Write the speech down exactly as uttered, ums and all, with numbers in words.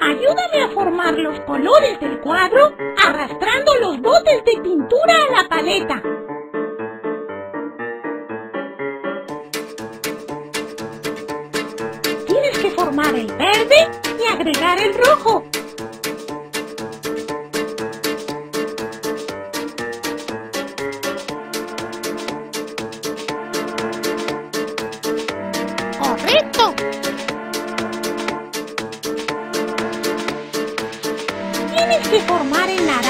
Ayúdame a formar los colores del cuadro arrastrando los botes de pintura a la paleta. Tienes que formar el verde y agregar el rojo. ¡Correcto! Tienes que formar el naranja